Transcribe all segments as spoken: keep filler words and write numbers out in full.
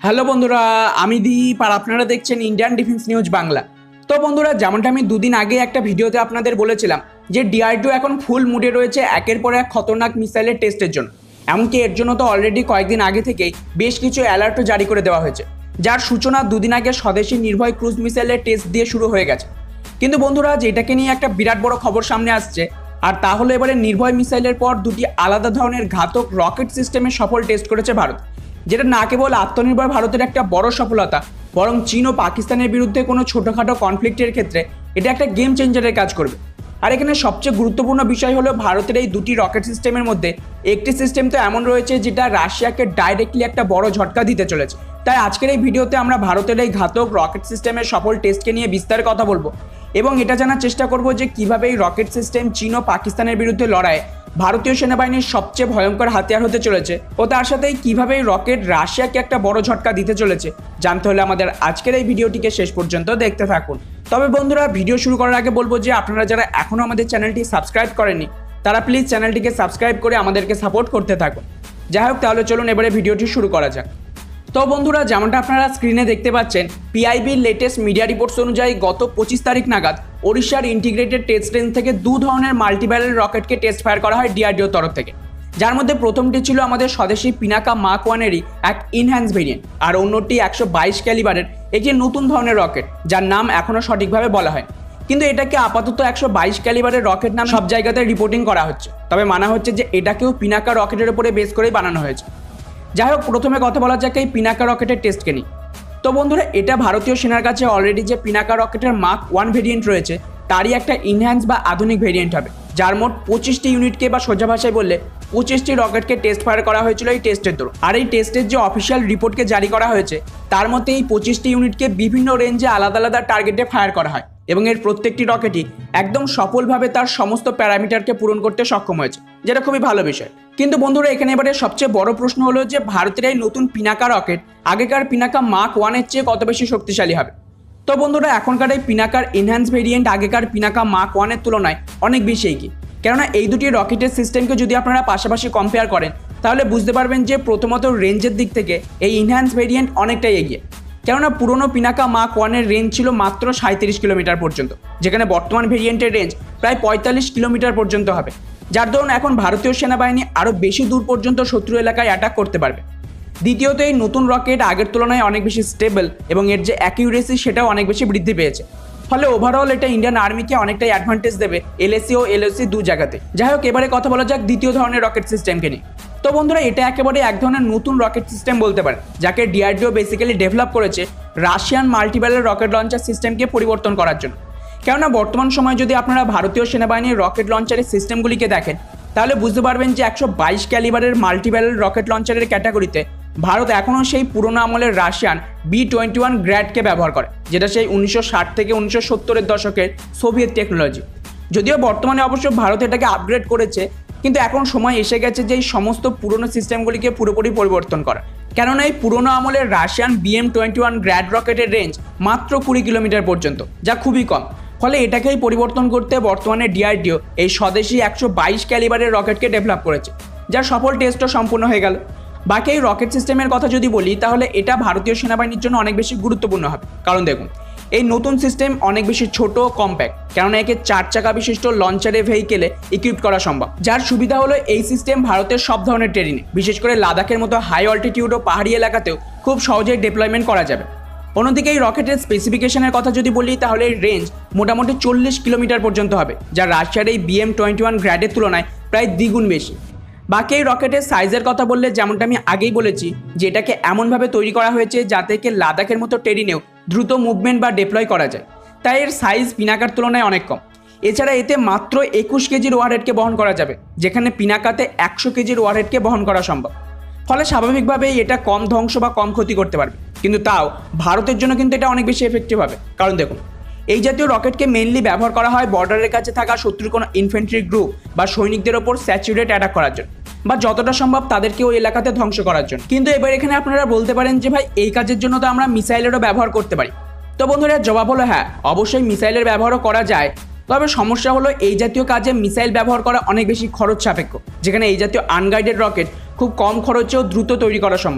Hello বন্ধুরা, আমি দীপ আর আপনারা দেখছেন ইন্ডিয়ান ডিফেন্স নিউজ বাংলা। তো বন্ধুরা, যেমনটা আমি দুদিন আগে একটা ভিডিওতে আপনাদের বলেছিলাম যে ডিআরডিও এখন ফুল মুডে রয়েছে একের পর এক খতরনাক মিসাইলের টেস্টের জন্য। এমনকি এর জন্য তো অলরেডি কয়েকদিন আগে থেকেই বেশ কিছু অ্যালার্টও জারি করে দেওয়া হয়েছে, যার সূচনা দুদিন আগে স্বদেশী নির্ভয় ক্রুজ মিসাইলের টেস্ট দিয়ে শুরু হয়ে গেছে। কিন্তু বন্ধুরা, যেটাকে নিয়ে একটা বিরাট বড় খবর সামনে আসছে, আর তা হলো এবারে নির্ভয় মিসাইলের পর দুটি আলাদা ধরনের ঘাতক রকেট সিস্টেমের সফল টেস্ট করেছে ভারত, যেটা না কেবল আত্মনির্ভর ভারতের একটা বড় সফলতা, বরং চীন ও পাকিস্তানের বিরুদ্ধে কোনো ছোটোখাটো কনফ্লিক্টের ক্ষেত্রে এটা একটা গেম চেঞ্জারের কাজ করবে। আর এখানে সবচেয়ে গুরুত্বপূর্ণ বিষয় হলো ভারতের এই দুটি রকেট সিস্টেমের মধ্যে একটি সিস্টেম তো এমন রয়েছে যেটা রাশিয়াকে ডাইরেক্টলি একটা বড় ঝটকা দিতে চলেছে। তাই আজকের এই ভিডিওতে আমরা ভারতের এই ঘাতক রকেট সিস্টেমের সফল টেস্টকে নিয়ে বিস্তারে কথা বলবো এবং এটা জানার চেষ্টা করব যে কিভাবে এই রকেট সিস্টেম চীন ও পাকিস্তানের বিরুদ্ধে লড়াইয়ে ভারতীয় সেনাবাহিনীর সবচেয়ে ভয়ঙ্কর হাতিয়ার হতে চলেছে, ও তার সাথেই কিভাবে এই রকেট রাশিয়াকে একটা বড় ঝটকা দিতে চলেছে। জানতে হলে আমাদের আজকের এই ভিডিওটিকে শেষ পর্যন্ত দেখতে থাকুন। তবে বন্ধুরা, ভিডিও শুরু করার আগে বলবো যে আপনারা যারা এখনও আমাদের চ্যানেলটি সাবস্ক্রাইব করেননি তারা প্লিজ চ্যানেলটিকে সাবস্ক্রাইব করে আমাদেরকে সাপোর্ট করতে থাকুন। যাই হোক, তাহলে চলুন এবারে ভিডিওটি শুরু করা যাক। তো বন্ধুরা, যেমনটা আপনারা স্ক্রিনে দেখতে পাচ্ছেন, পিআইবির লেটেস্ট মিডিয়া রিপোর্টস অনুযায়ী গত পঁচিশ তারিখ নাগাদ ওড়িশার ইন্টিগ্রেটেড টেস্ট রেঞ্জ থেকে দু ধরনের মাল্টিব্যারেল রকেটকে টেস্ট ফায়ার করা হয় ডিআরডিওর তরফ থেকে, যার মধ্যে প্রথমটি ছিল আমাদের স্বদেশী পিনাকা মার্ক ওয়ানেরই এক ইনহ্যান্স ভেরিয়েন্ট, আর অন্যটি একশো বাইশ ক্যালিবারের একটি নতুন ধরনের রকেট, যার নাম এখনও সঠিকভাবে বলা হয়। কিন্তু এটাকে আপাতত একশো বাইশ ক্যালিবারের রকেট নামে সব জায়গাতে রিপোর্টিং করা হচ্ছে, তবে মানা হচ্ছে যে এটাকেও পিনাকা রকেটের উপরে বেস করেই বানানো হয়েছে। যাই হোক, প্রথমে কথা বলা যাক এই পিনাকা রকেটের টেস্টকে নিয়ে। তো বন্ধুরা, এটা ভারতীয় সেনার কাছে অলরেডি যে পিনাকা রকেটের মার্ক ওয়ান ভেরিয়েন্ট রয়েছে তারই একটা ইনহ্যান্স বা আধুনিক ভেরিয়েন্ট হবে, যার মোট পঁচিশটি ইউনিটকে বা সোজা ভাষায় বললে পঁচিশটি রকেটকে টেস্ট ফায়ার করা হয়েছিল এই টেস্টের দৌড়। আর এই টেস্টের যে অফিসিয়াল রিপোর্টকে জারি করা হয়েছে তার মতে এই পঁচিশটি ইউনিটকে বিভিন্ন রেঞ্জে আলাদা আলাদা টার্গেটে ফায়ার করা হয় এবং এর প্রত্যেকটি রকেটই একদম সফলভাবে তার সমস্ত প্যারামিটারকে পূরণ করতে সক্ষম হয়েছে, যেটা খুবই ভালো বিষয়। কিন্তু বন্ধুরা, এখানে এবারে সবচেয়ে বড় প্রশ্ন হলো যে ভারতের এই নতুন পিনাকা রকেট আগেকার পিনাকা মার্ক ওয়ানের চেয়ে কত বেশি শক্তিশালী হবে। তো বন্ধুরা, এখনকার এই পিনাকার এনহ্যান্স ভেরিয়েন্ট আগেকার পিনাকা মার্ক ওয়ানের তুলনায় অনেক বেশি এগিয়ে, কেননা এই দুটি রকেটের সিস্টেমকে যদি আপনারা পাশাপাশি কম্পেয়ার করেন তাহলে বুঝতে পারবেন যে প্রথমত রেঞ্জের দিক থেকে এই এনহ্যান্স ভেরিয়েন্ট অনেকটাই এগিয়ে, কেননা পুরনো পিনাকা মার্ক ওয়ানের রেঞ্জ ছিল মাত্র সাঁত্রিশ কিলোমিটার পর্যন্ত, যেখানে বর্তমান ভেরিয়েন্টের রেঞ্জ প্রায় পঁয়তাল্লিশ কিলোমিটার পর্যন্ত হবে, যার দরুন এখন ভারতীয় সেনাবাহিনী আরও বেশি দূর পর্যন্ত শত্রু এলাকায় অ্যাটাক করতে পারবে। দ্বিতীয়ত, এই নতুন রকেট আগের তুলনায় অনেক বেশি স্টেবল এবং এর যে অ্যাকিউরেসি সেটাও অনেক বেশি বৃদ্ধি পেয়েছে, ফলে ওভারঅল এটা ইন্ডিয়ান আর্মিকে অনেকটাই অ্যাডভান্টেজ দেবে এলএসি ও এলওসি দু জায়গাতে। যাই হোক, এবারে কথা বলা যাক দ্বিতীয় ধরনের রকেট সিস্টেমকে নিয়ে। তো বন্ধুরা, এটা একেবারে এক ধরনের নতুন রকেট সিস্টেম বলতে পারেন, যাকে ডিআরডিও বেসিক্যালি ডেভেলপ করেছে রাশিয়ান মাল্টিব্যারেল রকেট লঞ্চার সিস্টেমকে পরিবর্তন করার জন্য। কেননা বর্তমান সময়ে যদি আপনারা ভারতীয় সেনাবাহিনীর রকেট লঞ্চারের সিস্টেমগুলিকে দেখেন তাহলে বুঝতে পারবেন যে একশো বাইশ ক্যালিবারের মাল্টিব্যারেল রকেট লঞ্চারের ক্যাটাগরিতে ভারত এখনও সেই পুরোনো আমলের রাশিয়ান বি টোয়েন্টি ওয়ান গ্র্যাডকে ব্যবহার করে, যেটা সেই উনিশশো ষাট থেকে উনিশশো সত্তরের দশকের সোভিয়েত টেকনোলজি। যদিও বর্তমানে অবশ্য ভারত এটাকে আপগ্রেড করেছে, কিন্তু এখন সময় এসে গেছে যে এই সমস্ত পুরনো সিস্টেমগুলিকে পুরোপুরি পরিবর্তন করা, কেননা এই পুরোনো আমলের Russian BM twenty one Grad রকেটের রেঞ্জ মাত্র কুড়ি কিলোমিটার পর্যন্ত, যা খুবই কম। ফলে এটাকেই পরিবর্তন করতে বর্তমানে ডিআরডিও এই স্বদেশী একশো বাইশ ক্যালিবারের রকেটকে ডেভেলপ করেছে, যার সফল টেস্টও সম্পূর্ণ হয়ে গেল। বাকি এই রকেট সিস্টেমের কথা যদি বলি তাহলে এটা ভারতীয় সেনাবাহিনীর জন্য অনেক বেশি গুরুত্বপূর্ণ হবে, কারণ দেখুন এই নতুন সিস্টেম অনেক বেশি ছোট কম্প্যাক্ট, কেননা একে চার চাকা বিশিষ্ট লঞ্চারে ভেহিকেলে ইকুইপ করা সম্ভব। যার সুবিধা হলো এই সিস্টেম ভারতের সব ধরনের টেরিনে, বিশেষ করে লাদাখের মতো হাই অল্টিটিউড ও পাহাড়ি এলাকাতেও খুব সহজেই ডিপ্লয়মেন্ট করা যাবে। অন্যদিকে এই রকেটের স্পেসিফিকেশনের কথা যদি বলি তাহলে এই রেঞ্জ মোটামুটি চল্লিশ কিলোমিটার পর্যন্ত হবে, যা রাশিয়ার এই বিএম টোয়েন্টি ওয়ান গ্র্যাডের তুলনায় প্রায় দ্বিগুণ বেশি। বাকি এই রকেটের সাইজের কথা বললে যেমনটা আমি আগেই বলেছি যে এটাকে এমনভাবে তৈরি করা হয়েছে যাতে একে লাদাখের মতো টেরিনেও দ্রুত মুভমেন্ট বা ডিপ্লয় করা যায়, তাই এর সাইজ পিনাকার তুলনায় অনেক কম। এছাড়া এতে মাত্র একুশ কেজির ওয়ারহেডকে বহন করা যাবে, যেখানে পিনাকাতে একশো কেজির ওয়ারহেডকে বহন করা সম্ভব। ফলে স্বাভাবিকভাবেই এটা কম ধ্বংস বা কম ক্ষতি করতে পারবে, কিন্তু তাও ভারতের জন্য কিন্তু এটা অনেক বেশি এফেক্টিভ হবে। কারণ দেখুন, এই জাতীয় রকেটকে মেইনলি ব্যবহার করা হয় বর্ডারের কাছে থাকা শত্রুর কোনো ইনফ্যান্ট্রি গ্রুপ বা সৈনিকদের ওপর স্যাচুরেট অ্যাটাক করার জন্য, বা যতটা সম্ভব তাদেরকে ওই এলাকাতে ধ্বংস করার জন্য। কিন্তু এবার এখানে আপনারা বলতে পারেন যে ভাই এই কাজের জন্য তো আমরা মিসাইলেরও ব্যবহার করতে পারি। তো বন্ধুরা, জবাব হলো হ্যাঁ, অবশ্যই মিসাইলের ব্যবহারও করা যায়, তবে সমস্যা হলো এই জাতীয় কাজে মিসাইল ব্যবহার করা অনেক বেশি খরচ সাপেক্ষ, যেখানে এই জাতীয় আনগাইডেড রকেট খুব কম খরচেও দ্রুত তৈরি করা সম্ভব।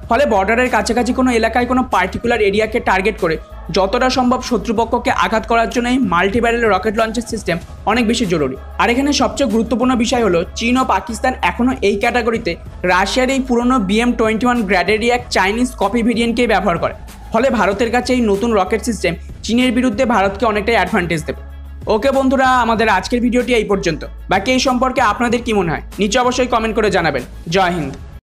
ফলে বর্ডারের কাছাকাছি কোনো এলাকায় কোনো পার্টিকুলার এরিয়াকে টার্গেট করে যতটা সম্ভব শত্রুপক্ষকে আঘাত করার জন্য এই মাল্টি ব্যারেল রকেট লঞ্চের সিস্টেম অনেক বেশি জরুরি। আর এখানে সবচেয়ে গুরুত্বপূর্ণ বিষয় হলো চীন ও পাকিস্তান এখনও এই ক্যাটাগরিতে রাশিয়ার এই পুরনো বিএম টোয়েন্টি ওয়ান গ্র্যাডেরই এক চাইনিজ কপি ভেরিয়েন্টকেই ব্যবহার করে। ফলে ভারতের কাছে এই নতুন রকেট সিস্টেম চীনের বিরুদ্ধে ভারতকে অনেকটাই অ্যাডভান্টেজ দেবে। ওকে বন্ধুরা, আমাদের আজকের ভিডিওটি এই পর্যন্ত। বাকি এই সম্পর্কে আপনাদের কি মনে হয় নিচে অবশ্যই কমেন্ট করে জানাবেন। জয় হিন্দ।